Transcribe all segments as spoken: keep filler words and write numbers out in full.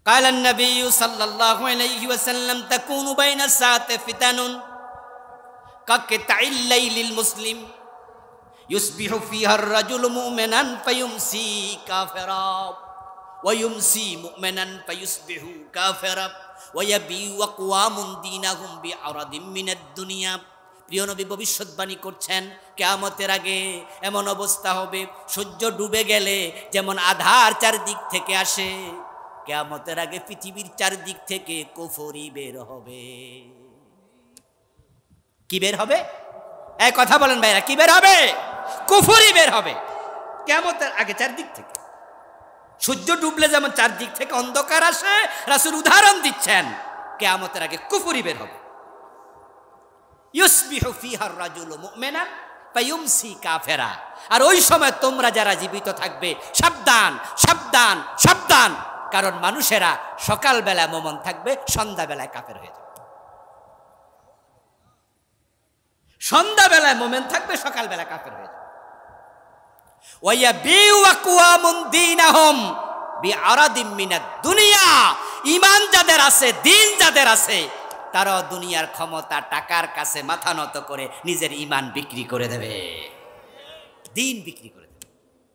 قال النبي صلى الله عليه وسلم تكون بين الساعة فتن كقطع الليل المسلم يصبح فيها الرجل مؤمنا فيمسي كافرا ويمسي مؤمنا فيصبح كافرا ويبيع أقوام دينهم بعرض من الدنيا। প্রিয় নবী ভবিষ্যৎবাণী করছেন কিয়ামতের আগে এমন অবস্থা হবে, সূর্য ডুবে গেলে যেমন আধার চারদিক থেকে আসে, কিয়ামতের আগে পৃথিবীর চারদিক থেকে কুফরি বের হবে। কি বের হবে? এই কথা বলেন ভাইরা, কি বের হবে? কুফরি বের হবে কিয়ামতের আগে চারদিক থেকে। সূর্য ডুবলে যেমন চারদিক থেকে অন্ধকার আসে, রাসূল উদাহরণ দিচ্ছেন কিয়ামতের আগে কুফরি বের হবে। ইউসবিহু ফিহা আর-রাজুলু মুমিনান ফায়ুমসি কাফিরা। আর ওই সময় তোমরা যারা জীবিত থাকবে সাবধান সাবধান সাবধান, কারণ মানুষেরা সকালবেলা মুমিন থাকবে, সন্ধ্যাবেলায় কাফের হয়ে যাবে। সন্ধ্যাবেলায় মুমিন থাকবে, সকালবেলা কাফের হয়ে যাবে। ওয়ায়াবিউ আকওয়ামুন দীনাহুম বিআরাদিম মিনাদ দুনিয়া। ঈমান যাদের আছে, দিন যাদের আছে, তারা দুনিয়ার ক্ষমতা টাকার কাছে মাথা নত করে নিজের ঈমান বিক্রি করে দেবে, দিন বিক্রি করে দেবে।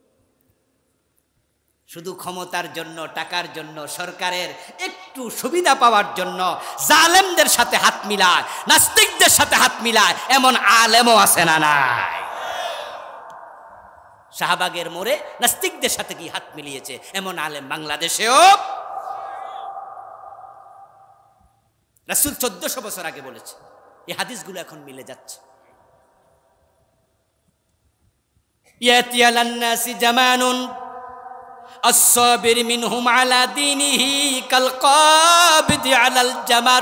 শুধু ক্ষমতার জন্য, টাকার জন্য, সরকারের একটু সুবিধা পাওয়ার জন্য জালেমদের সাথে হাত মিলায়, নাস্তিকদের সাথে হাত মিলায়, এমন আলেমও আছে না নাই? শাহবাগের মোড়ে নাস্তিকদের সাথে কি হাত মিলিয়েছে এমন আলেম বাংলাদেশেও। রাসূল চোদ্দশো বছর আগে বলেছে, এই হাদিসগুলো এখন মিলে যাচ্ছে। ইয়াতি আলান নাসি জামানুন আস-সাবির মিনহুম আলা দীনিহি কাল কাবিদি আলাল জামার।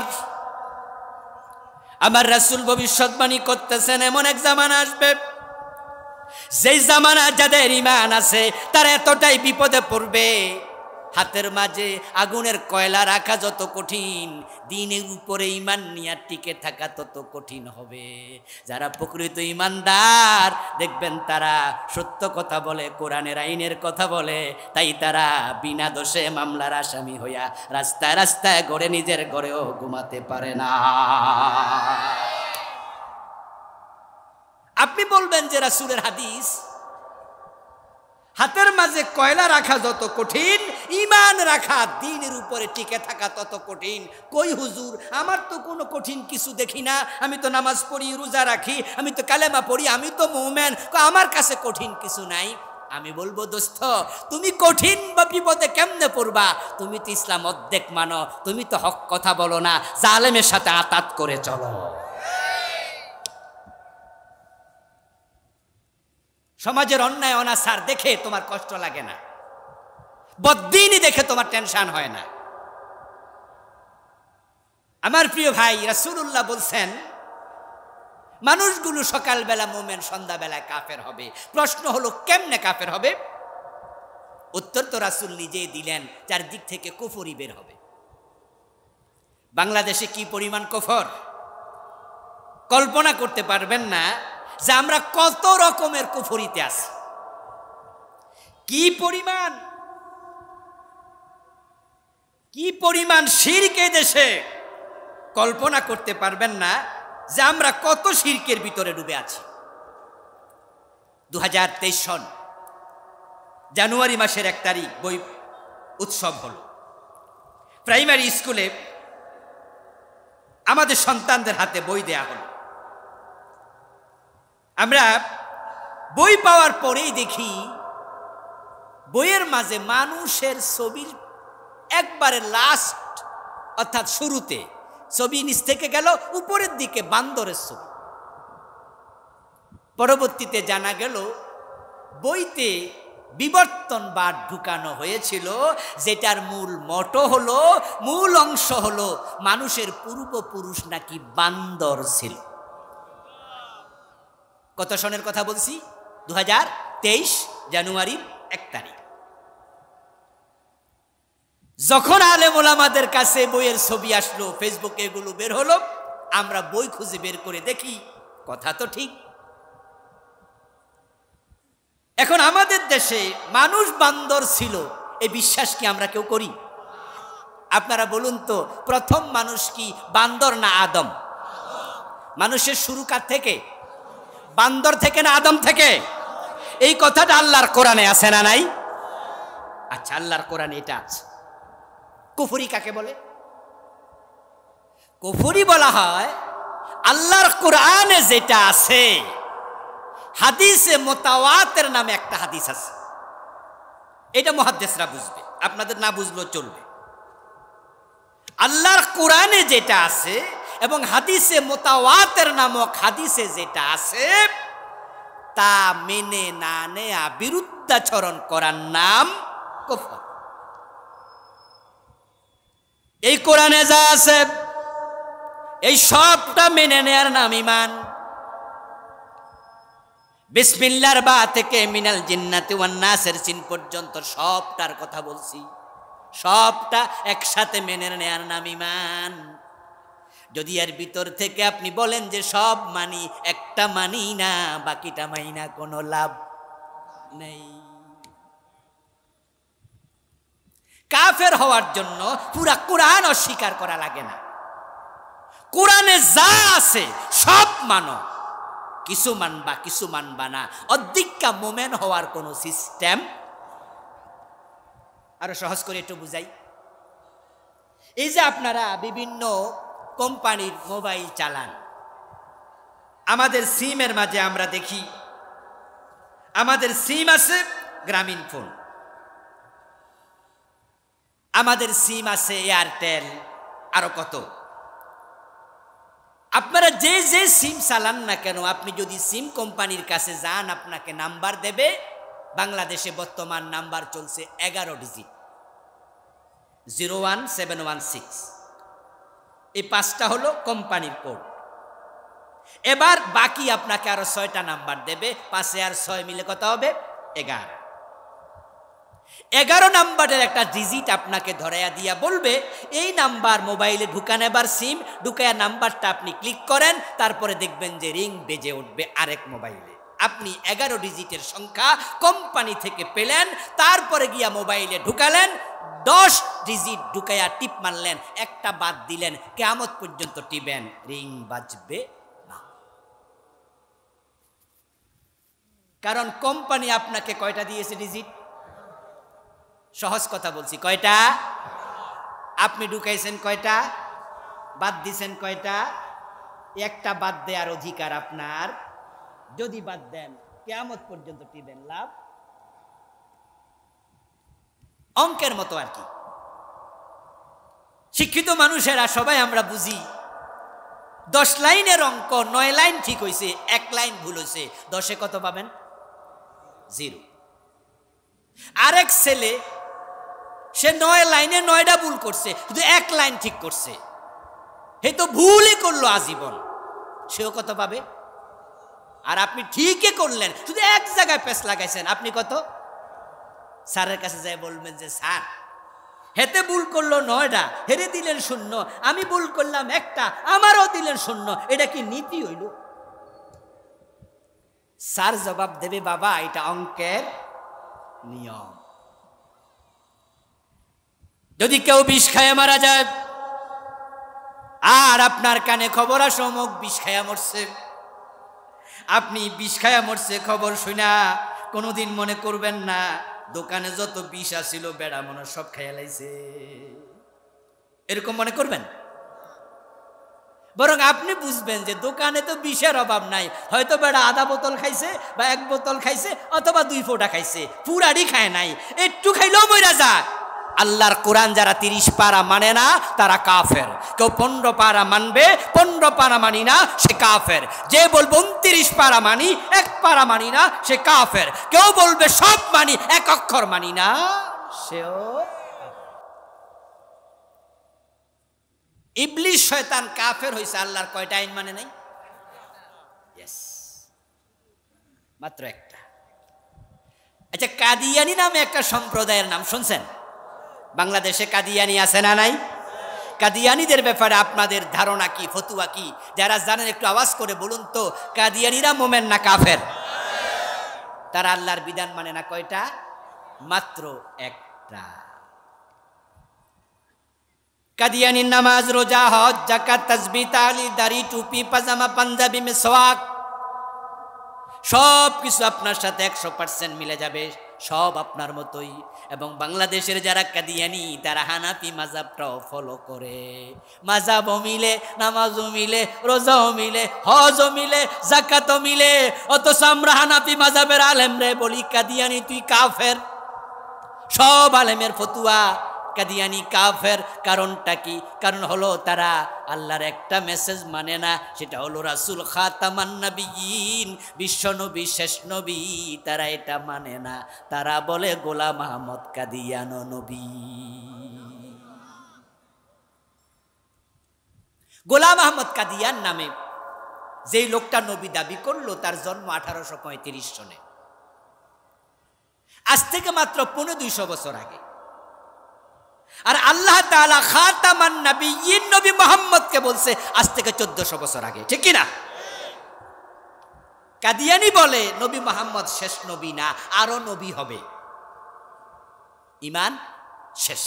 আমার রাসূল ভবিষ্যৎবাণী করতেছেন এমন এক জামানা আসবে, যেই জামানা যাদের ঈমান আছে তারা এতটাই বিপদে পড়বে, হাতের মাঝে আগুনের কয়লা রাখা যত কঠিন, দিনের উপরে ঈমান নিয়ে টিকে থাকা তত কঠিন হবে। যারা প্রকৃত ঈমানদার দেখবেন তারা সত্য কথা বলে, কোরআনের আইনের কথা বলে, তাই তারা বিনা দোষে মামলার আসামি হইয়া রাস্তায় রাস্তায় ঘরে নিজের ঘরেও ঘুমাতে পারে না। আপনি বলবেন যে রাসূলের হাদিস, হাতের মাঝে কয়লা রাখা যত কঠিন, ঈমান রাখা, দ্বীনের উপরে টিকে থাকা তত কঠিন। কই হুজুর, আমার তো কোনো কঠিন কিছু দেখি না, আমি তো নামাজ পড়ি, রোজা রাখি, আমি তো কালেমা পড়ি, আমি তো মুমিন, আমার কাছে কঠিন কিছু নাই। আমি বলবো দোস্ত, তুমি কঠিন বা বিপদে কেমনে পড়বা? তুমি তো ইসলাম অর্ধেক মানো, তুমি তো হক কথা বলো না, জালেমের সাথে আতাত করে চলো। সমাজের অন্যায় অনাচার দেখে তোমার কষ্ট লাগে না, বদ্দিনী দেখে তোমার টেনশন হয় না। আমার প্রিয় ভাই, রাসূলুল্লাহ বলছেন মানুষগুলো সকালবেলা মুমিন, সন্ধ্যাবেলায় কাফের হবে। প্রশ্ন হলো কেমনে কাফের হবে? উত্তর তো রাসূল নিজেই দিলেন, চারদিক থেকে কুফরি বের হবে। বাংলাদেশে কি পরিমাণ কুফর কল্পনা করতে পারবেন না, যে আমরা কত রকমের কুফরিতে আছি, কি পরিমাণ কি পরিমাণ শিরক এই দেশে, কল্পনা করতে পারবেন না যে আমরা কত শিরকের ভিতরে ডুবে আছি। দু হাজার তেইশ সন জানুয়ারি মাসের এক তারিখ বই উৎসব হলো। প্রাইমারি স্কুলে আমাদের সন্তানদের হাতে বই দেয়া হলো। আমরা বই পাওয়ার পরেই দেখি বইয়ের মাঝে মানুষের ছবির একবারে লাস্ট, অর্থাৎ শুরুতে ছবি নিচ থেকে গেল, উপরের দিকে বান্দরের ছবি। পরবর্তীতে জানা গেল বইতে বিবর্তনবাদ ঢুকানো হয়েছিল, যেটার মূল মোটো হলো, মূল অংশ হলো মানুষের পূর্বপুরুষ নাকি বান্দর ছিল। কত সনের কথা বলছি? দু হাজার তেইশ জানুয়ারির এক তারিখ। যখন আলেম ওলামাদের কাছে বইয়ের ছবি আসলো, ফেসবুকে এগুলো বের হলো, আমরা বই খুঁজে বের করে দেখি কথা তো ঠিক। এখন আমাদের দেশে মানুষ বান্দর ছিল, এই বিশ্বাস কি আমরা কেউ করি? আপনারা বলুন তো, প্রথম মানুষ কি বান্দর না আদম? মানুষের শুরু কার থেকে? বান্দর থেকে না আদম থেকে? এই কথাটা আল্লাহর কোরআনে আছে না নাই? আচ্ছা, আল্লাহর কোরআনে এটা আছে। কুফরি কাকে বলে? কুফরি বলা হয় আল্লাহর কোরআনে যেটা আছে, হাদিসে মুতাওয়াতির নামে একটা হাদিস আছে, এটা মুহাদ্দিসরা বুঝবে, আপনাদের না বুঝলেও চলবে। আল্লাহর কোরআনে যেটা আছে এবং হাদিসে মুতাওয়াতির নামক হাদিসে যেটা আছে, তা মেনে না নেয়া, বিরুদ্ধাচরণ করার নাম কুফর। এই কোরআনে যা আছে এই সবটা মেনে নেয়ার নাম ঈমান। বিসমিল্লাহর বা থেকে মিনাল জিন্নাতি ওয়ান নাসের চিন পর্যন্ত সবটার কথা বলছি, সবটা একসাথে মেনে নেয়ার নাম ঈমান। যদি এর ভিতর থেকে আপনি বলেন যে সব মানি, একটা মানি না, বাকিটা মানি না, কোনো লাভ নেই। কাফের হওয়ার জন্য পুরা কোরআন অস্বীকার করা লাগে না। কোরআনে যা আছে সব মানো, কিছু মানবা কিছু মানবা না, অধিকা মোমেন হওয়ার কোনো সিস্টেম। আরো সহজ করে একটু বুঝাই। এই যে আপনারা বিভিন্ন কোম্পানির মোবাইল চালান, আমাদের সিমের মাঝে আমরা দেখি আমাদের সিম আছে গ্রামীণ ফোন, আমাদের সিম আছে এয়ারটেল, আরো কত। আপনারা যে যে সিম চালান না কেন, আপনি যদি সিম কোম্পানির কাছে যান, আপনাকে নাম্বার দেবে। বাংলাদেশে বর্তমান নাম্বার চলছে এগারো digit, zero one seven one six. এই পাঁচটা হলো কোম্পানির কোড। এবার বাকি আপনাকে আরো ছয়টা নাম্বার দেবে, পাঁচে আর ছয় মিলে কত হবে? এগারো। এগারো নাম্বারের একটা ডিজিট আপনাকে ধরাইয়া দিয়া বলবে এই নাম্বার মোবাইলে ঢুকান, এবার সিম ঢুকায়া নাম্বারটা আপনি ক্লিক করেন, তারপরে দেখবেন যে রিং বেজে উঠবে আরেক মোবাইলে। আপনি এগারো ডিজিটের সংখ্যা কোম্পানি থেকে পেলেন, তারপরে গিয়া মোবাইলে ঢুকালেন, দশ ডিজিট ঢুকাইয়া টিপ মারলেন, একটা বাদ দিলেন, কিয়ামত পর্যন্ত টিপেন, রিং বাজবে না। কারণ কোম্পানি আপনাকে কয়টা দিয়েছে ডিজিট? সহজ কথা বলছি, কয়টা? আপনি ঢুকাইছেন কয়টা? বাদ দিছেন কয়টা? একটা বাদ দেওয়ার অধিকার আপনার। যদি বাদ দেন কিয়ামত পর্যন্ত টিবেন, লাভ। অঙ্কের মতো আর কি। শিক্ষিত মানুষেরা সবাই আমরা বুঝি, দশ লাইনের অঙ্ক নয় লাইন ঠিক হয়েছে, এক লাইন ভুল হয়েছে, দশে কত পাবেন? জিরো। আরেক ছেলে সে নয় লাইনে নয়টা ভুল করছে, শুধু এক লাইন ঠিক করছে, হে তো ভুলই করলো আজীবন, সেও কত পাবে? আর আপনি ঠিকই করলেন, শুধু এক জায়গায় পেস লাগাইছেন, আপনি কত? স্যারের কাছে যাই বলবেন যে স্যার হেতে ভুল করলো নয়টা, হেরে দিলেন শূন্য, আমি ভুল করলাম একটা, আমারও দিলেন শূন্য, এটা কি নীতি হইল? স্যার জবাব দেবে, বাবা এটা অঙ্কের নিয়ম। যদি কেউ বিষ খায় মারা যায় আর আপনার কানে খবর আসে অমুক বিষ খায়া মরছে, আপনি বিষ খায়া মরছে খবর শুনা কোনোদিন মনে করবেন না দোকানে যত বিষ আসিল বেড়া মনে সব খাইয়া লাইছে, এরকম মনে করবেন? বরং আপনি বুঝবেন যে দোকানে তো বিষের অভাব নাই, হয়তো বেড়া আধা বোতল খাইছে বা এক বোতল খাইছে অথবা দুই ফোঁটা খাইছে, পুরাড়ি খায় নাই, একটু খাইলেও মইরা যায়। আল্লাহর কোরআন যারা তিরিশ পারা মানে না তারা কাফের। কেউ পনেরো পারা মানবে, পনেরো পারা মানি না সে কাফের। যে বলবে উনত্রিশ পারা মানি, এক পারা মানি না সে কাফের। কেউ বলবে সব মানি, এক অক্ষর মানি না, সেও। ইবলিস শয়তান কাফের হইছে, আল্লাহর কয়টা আইন মানে নাই? ইয়েস, মাত্র একটা। আচ্ছা, কাদিয়ানি নামে একটা সম্প্রদায়ের নাম শুনছেন? বাংলাদেশে কাদিয়ানি আছে না নাই? কাদিয়ানিদের ব্যাপারে আপনাদের ধারণা কি, ফতুয়া কি? যারা জানেন একটু আওয়াজ করে বলুন তো, কাদিয়ানিরা মোমেন না কাফের? তারা আল্লাহর বিধান মানে না কয়টা? মাত্র একটা। কাদিয়ানির নামাজ, রোজা, হজ, যাকাত, তাসবিহ, তাহলিল, দাড়ি, টুপি, পাজামা, পাঞ্জাবি, মেসওয়াক সব কিছু আপনার সাথে একশো পার্সেন্ট মিলে যাবে, সব আপনার মতোই। এবং বাংলাদেশের যারা কাদিয়ানি তারা হানাফি মাযহাবটাও ফলো করে, মাযহাবও মিলে, নামাজও মিলে, রোজাও মিলে, হজও মিলে, যাকাতও মিলে। অথচ আমরা হানাফি মাযহাবের আলেমরে বলি কাদিয়ানি তুই কাফের। সব আলেমের ফতুয়া কাদিয়ানি কাফের। কারণটা কি? কারণ হলো তারা আল্লাহর একটা মেসেজ মানে না, সেটা হলো রাসূল খাতামান নবিয়্যিন, বিশ্ব নবী, শেষ নবী, তারা এটা মানে না। তারা বলে গোলাম আহমদ কাদিয়ান নবী। গোলাম আহমদ কাদিয়ান নামে যেই লোকটা নবী দাবি করলো তার জন্ম আঠারোশো পঁয়ত্রিশ সনে, আজ থেকে মাত্র পৌনে দুইশো বছর আগে। আর আল্লাহ তাআলা খাতামান নবিয়্যিন নবী মুহাম্মদকে বলছে আজ থেকে চোদ্দশো বছর আগে, ঠিক কি না? কাদিয়ানি বলে নবী মুহাম্মদ শেষ নবী না, আরো নবী হবে, ঈমান শেষ।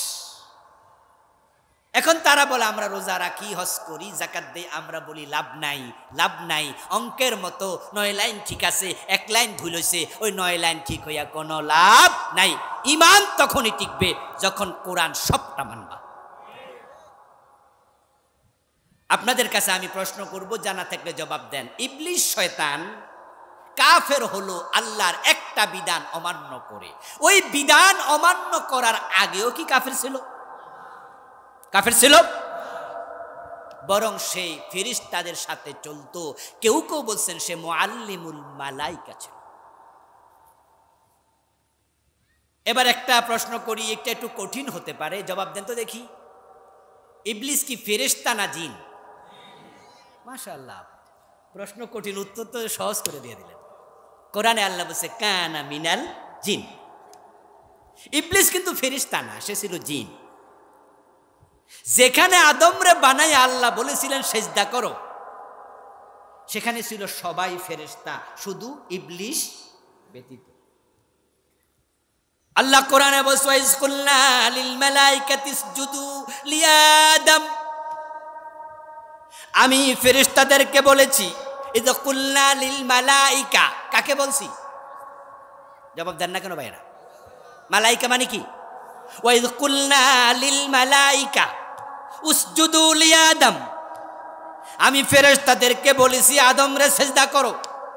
এখন তারা বলে আমরা রোজা রাখি, হজ করি, যাকাত দেই, আমরা বলি লাভ নাই, লাভ নাই। অঙ্কের মতো নয় লাইন ঠিক আছে, এক লাইন ভুল হয়েছে, ওই নয় লাইন ঠিক হইয়া কোনো লাভ নাই। ঈমান তখনই টিকবে যখন কোরআন সবটা মানবা। আপনাদের কাছে আমি প্রশ্ন করব, জানা থাকলে জবাব দেন। ইবলিস শয়তান কাফের হলো আল্লাহর একটা বিধান অমান্য করে। ওই বিধান অমান্য করার আগেও কি কাফের ছিল? কাফের ছিল, বরং সে ফেরেশতাদের সাথে চলতো। কেউ কেউ বলছেন সে মুআল্লিমুল মালাইকা ছিল। এবার একটা প্রশ্ন করি, একটা একটু কঠিন হতে পারে, জবাব দেন তো দেখি। ইবলিস কি ফেরেশতা না জিন? মাশাআল্লাহ, প্রশ্ন কঠিন, উত্তর তো সহজ করে দিয়ে দিলেন। কোরআনে আল্লাহ বলছে কানা মিনাল জিন। ইবলিস কিন্তু ফেরেশতা না, সে ছিল জিন। যেখানে আদমরে বানাই আল্লাহ বলেছিলেন সেজদা করো, সেখানে ছিল সবাই ফেরেশতা, শুধু ইবলিস ব্যতীত। আল্লাহ কোরআনে বলছে ওয়াইজ কুলনা লিল মালাইকাতি ইসজুদু লিআদম, আমি ফেরেশতাদেরকে বলেছি। ইয কুলনা লিল মালাইকা, কাকে বলছি? জবাব দেন না কেন ভাইরা? মালাইকা মানে কি? ওয়াইজ কুলনা লিল মালাইকা উসজুদু লিআদম, আমি ফেরেশতাদেরকে বলেছি আদমরে সিজদা করো।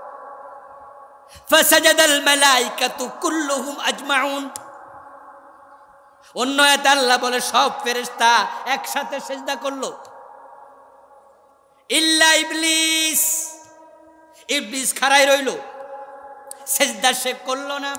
ফাসাজাদাল মালাইকাতু কুল্লুহুম আজমাউন, অন্য আয়াতে আল্লাহ বলে সব ফেরেশতা একসাথে সিজদা করলো, ইল্লা ইবলিস, ইবলিস খাড়াই রইল, সিজদা সে করলো না।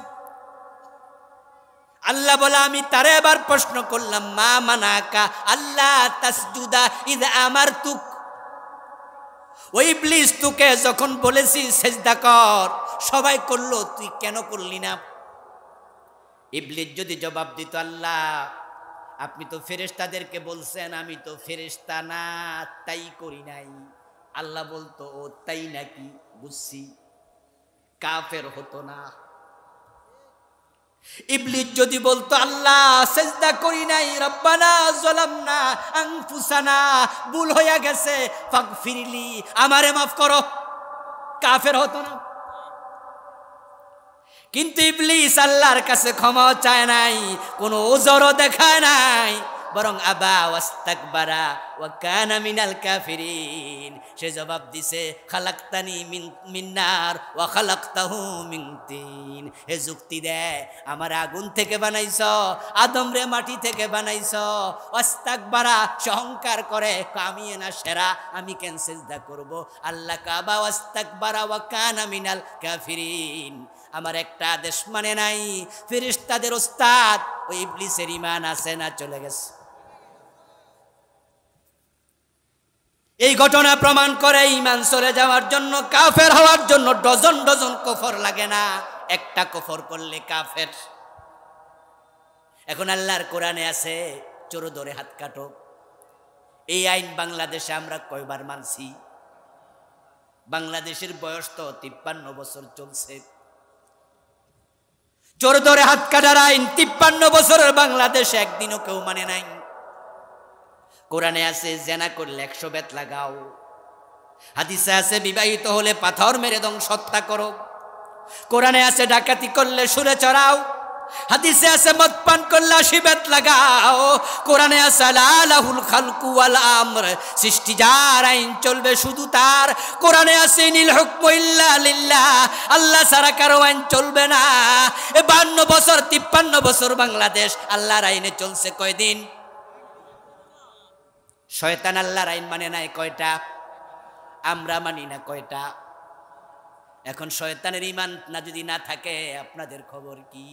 আল্লাহ বলে আমি তারে এবার প্রশ্ন করলাম মা মানাকা আল্লাহ তাসজুদা ইয আমারতুক, ওই ইবলিস তোকে যখন বলেছি সিজদা কর সবাই করলো, তুই কেন করলি না? ইবলিস যদি জবাব দিত আল্লাহ আপনি তো ফেরেশতাদেরকে বলছেন আমি তো ফেরেশতা না তাই করি নাই, আল্লাহ বলতো ও তাই নাকি, বুঝছি, কাফের হতো না। ইবলিস যদি বলতো আল্লাহ সিজদা করি নাই, রব্বানা যালামনা আনফুসানা, ভুল হয়ে গেছে, ফাগফিরলি, আমারে মাফ করো, কাফের হতো না। কিন্তু ইবলিস আল্লাহর কাছে ক্ষমা চায় নাই, কোনো ওজরও দেখায় নাই, বরং আবা ওয়াস্তাকবারা ওয়া কানা মিনাল কাফিরিন, সে জবাব দিছে খালাকতানি মিন মিন নার ওয়া খালাকতাহু মিন তিন, হে যুক্তি দেয় আমার আগুন থেকে বানাইছো, আদম রে মাটি থেকে বানাইছো। ওয়াস্তাকবারা, অহংকার করে, আমি না সেরা, আমি কেন সিজদা করব? আল্লাহ কাবা ওয়াস্তাকবারা ওয়া কানা মিনাল কাফিরিন, আমার একটা আদেশ মানে নাই। ফেরেশতাদের ওস্তাদ ওই ইবলিসের ঈমান আছে না চলে গেছে? এই ঘটনা প্রমাণ করে ঈমান চলে যাওয়ার জন্য, কাফের হওয়ার জন্য ডজন ডজন কুফর লাগে না, একটা কুফর করলে কাফের। এখন আল্লাহর কোরআনে আছে চোর ধরে হাত কাটো, এই আইন বাংলাদেশে আমরা কয়বার মানছি? বাংলাদেশের বয়স তো তিপ্পান্ন বছর চলছে। চোর ধরে হাত কাটার আইন তিপ্পান্ন বছরের বাংলাদেশে একদিনও কেউ মানে নাই। কোরআনে আছে জেনা করলে একশো বেত লাগাও, হাদিসে আছে বিবাহিত হলে পাথর মেরে ধ্বংস হত্যা করো, কোরআনে আছে ডাকাতি করলে সুরে চড়াও, হাদিসে আছে মদ পান করলে আশি বেত লাগাও, কোরআনে আছে আলাহুল খালকু ওয়াল আমর, সৃষ্টি যার আইন চলবে শুধু তার, কোরআনে আছে নিল হুকমু ইল্লা লিল্লাহ, আল্লাহ ছাড়া কারো আইন চলবে না। এ বান্ন বছর তিপ্পান্ন বছর বাংলাদেশ আল্লাহর আইনে চলছে কয়দিন? শয়তান আল্লাহর আইন মানে নাই কয়টা? আমরা মানি না কয়টা? এখন শয়তানের ঈমান না যদি না থাকে আপনাদের খবর কি?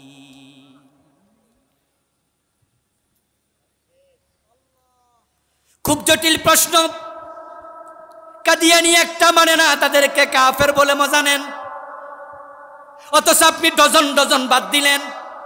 খুব জটিল প্রশ্ন। কাদিয়ানি একটা মানে না, তাদেরকে কাফের বলে মজা নেন, অথচ আপনি ডজন ডজন বাদ দিলেন।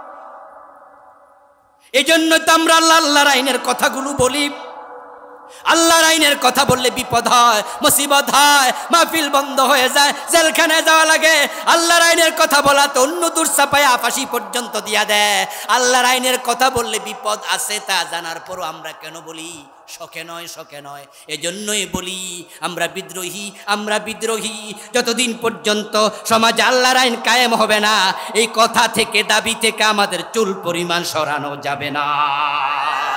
এই জন্য তো আমরা আল্লাহ আল্লাহর আইনের কথাগুলো বলি। আল্লাহর আইনের কথা বললে বিপদ হয়, মুসিবত হয়, মাহফিল বন্ধ হয়ে যায়, জেলখানায় যাওয়া লাগে। আল্লাহর আইনের কথা বলা তো অন্য দূর চাপায়া ফাঁসি পর্যন্ত দিয়া দেয়। আল্লাহর আইনের কথা বললে বিপদ আছে তা জানার পরও আমরা কেন বলি? শখে নয়, শখে নয়। এজন্যই বলি আমরা বিদ্রোহী, আমরা বিদ্রোহী। যতদিন পর্যন্ত সমাজে আল্লাহর আইন কায়েম হবে না, এই কথা থেকে, দাবি থেকে আমাদের চুল পরিমাণ সরানো যাবে না।